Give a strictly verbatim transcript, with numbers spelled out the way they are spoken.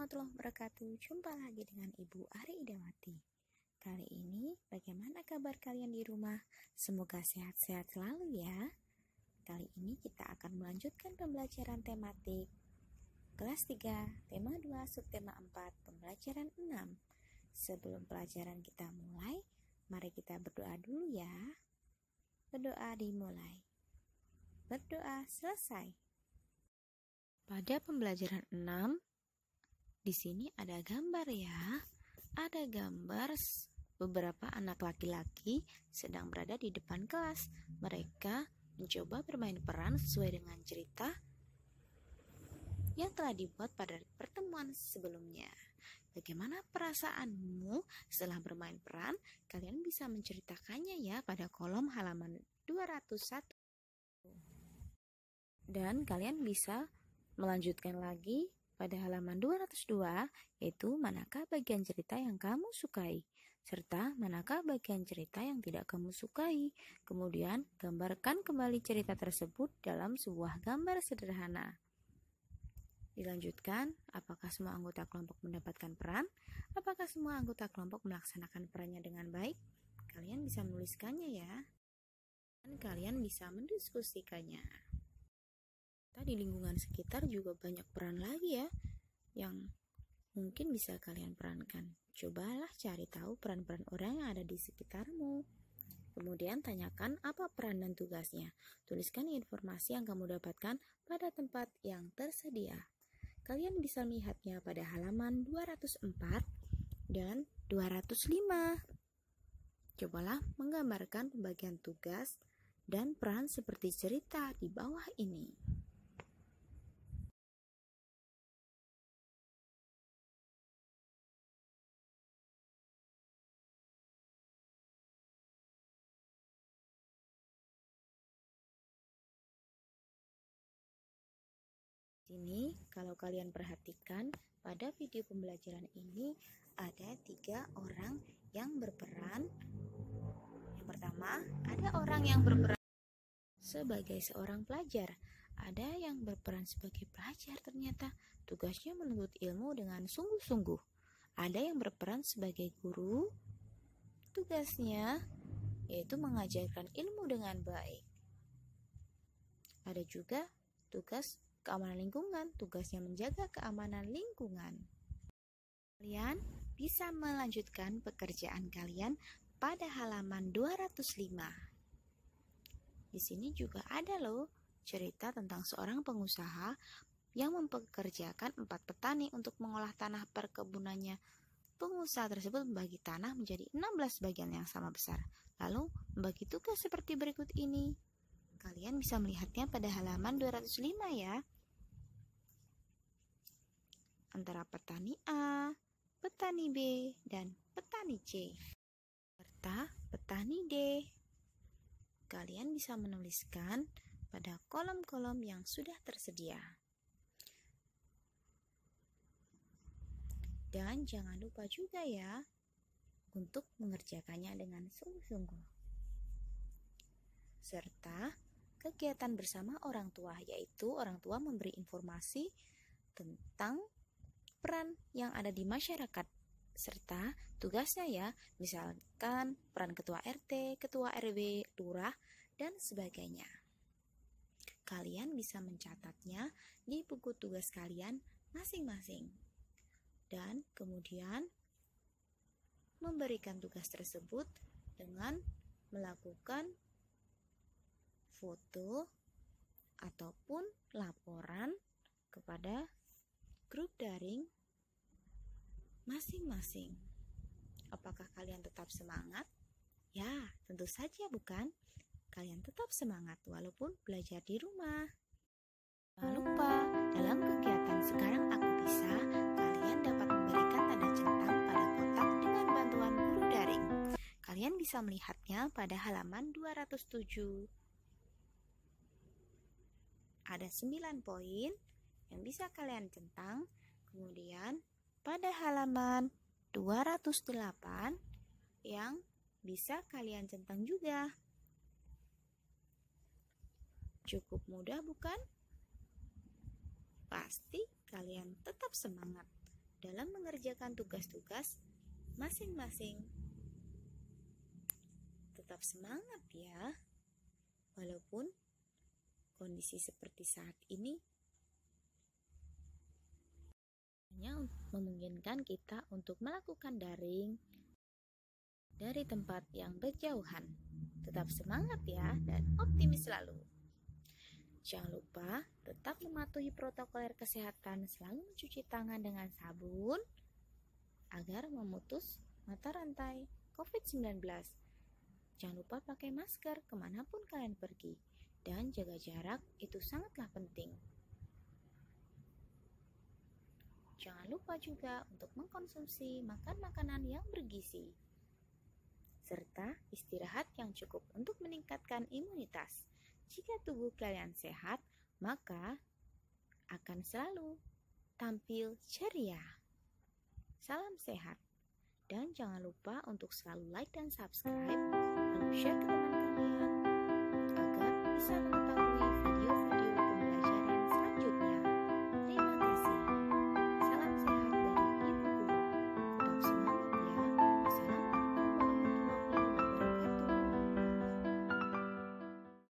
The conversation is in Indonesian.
warahmatullahi wabarakatuh. Jumpa lagi dengan Ibu Ari Idawati. Kali ini bagaimana kabar kalian di rumah? Semoga sehat-sehat selalu ya. Kali ini kita akan melanjutkan pembelajaran tematik kelas tiga, tema dua, subtema empat, pembelajaran enam. Sebelum pelajaran kita mulai, mari kita berdoa dulu ya. Berdoa dimulai. Berdoa selesai. Pada pembelajaran enam, di sini ada gambar ya. Ada gambar beberapa anak laki-laki sedang berada di depan kelas. Mereka mencoba bermain peran sesuai dengan cerita yang telah dibuat pada pertemuan sebelumnya. Bagaimana perasaanmu setelah bermain peran? Kalian bisa menceritakannya ya pada kolom halaman dua ratus satu. Dan kalian bisa melanjutkan lagi pada halaman dua ratus dua, yaitu manakah bagian cerita yang kamu sukai, serta manakah bagian cerita yang tidak kamu sukai. Kemudian, gambarkan kembali cerita tersebut dalam sebuah gambar sederhana. Dilanjutkan, apakah semua anggota kelompok mendapatkan peran? Apakah semua anggota kelompok melaksanakan perannya dengan baik? Kalian bisa menuliskannya ya. Dan kalian bisa mendiskusikannya. Di lingkungan sekitar juga banyak peran lagi ya yang mungkin bisa kalian perankan. Cobalah cari tahu peran-peran orang yang ada di sekitarmu. Kemudian tanyakan apa peran dan tugasnya. Tuliskan informasi yang kamu dapatkan pada tempat yang tersedia. Kalian bisa melihatnya pada halaman dua ratus empat dan dua ratus lima. Cobalah menggambarkan pembagian tugas dan peran seperti cerita di bawah ini. Sini, kalau kalian perhatikan, pada video pembelajaran ini ada tiga orang yang berperan. Yang pertama, ada orang yang berperan sebagai seorang pelajar. Ada yang berperan sebagai pelajar ternyata tugasnya menuntut ilmu dengan sungguh-sungguh. Ada yang berperan sebagai guru. Tugasnya yaitu mengajarkan ilmu dengan baik. Ada juga tugas keamanan lingkungan, tugasnya menjaga keamanan lingkungan. Kalian bisa melanjutkan pekerjaan kalian pada halaman dua ratus lima. Di sini juga ada loh cerita tentang seorang pengusaha yang mempekerjakan empat petani untuk mengolah tanah perkebunannya. Pengusaha tersebut membagi tanah menjadi enam belas bagian yang sama besar. Lalu membagi tugas seperti berikut ini. Kalian bisa melihatnya pada halaman dua ratus lima ya. Antara petani A, petani B, dan petani C, serta petani D. Kalian bisa menuliskan pada kolom-kolom yang sudah tersedia. Dan jangan lupa juga ya untuk mengerjakannya dengan sungguh-sungguh. Serta kegiatan bersama orang tua, yaitu orang tua memberi informasi tentang peran yang ada di masyarakat serta tugasnya ya, misalkan peran ketua R T, ketua R W, lurah, dan sebagainya. Kalian bisa mencatatnya di buku tugas kalian masing-masing dan kemudian memberikan tugas tersebut dengan melakukan foto ataupun laporan kepada grup daring masing-masing. Apakah kalian tetap semangat? Ya, tentu saja bukan? Kalian tetap semangat walaupun belajar di rumah. Jangan lupa, dalam kegiatan sekarang aku bisa, kalian dapat memberikan tanda centang pada kotak dengan bantuan guru daring. Kalian bisa melihatnya pada halaman dua ratus tujuh. Ada sembilan poin yang bisa kalian centang. Kemudian pada halaman dua ratus delapan yang bisa kalian centang juga. Cukup mudah bukan? Pasti kalian tetap semangat dalam mengerjakan tugas-tugas masing-masing. Tetap semangat ya, walaupun kondisi seperti saat ini hanya memungkinkan kita untuk melakukan daring dari tempat yang berjauhan. Tetap semangat ya dan optimis selalu. Jangan lupa tetap mematuhi protokol kesehatan, selalu mencuci tangan dengan sabun agar memutus mata rantai covid sembilan belas. Jangan lupa pakai masker kemanapun kalian pergi dan jaga jarak, itu sangatlah penting. Jangan lupa juga untuk mengkonsumsi makan makanan yang bergizi, serta istirahat yang cukup untuk meningkatkan imunitas. Jika tubuh kalian sehat, maka akan selalu tampil ceria. Salam sehat. Dan jangan lupa untuk selalu like dan subscribe, lalu share ke teman kalian agar bisa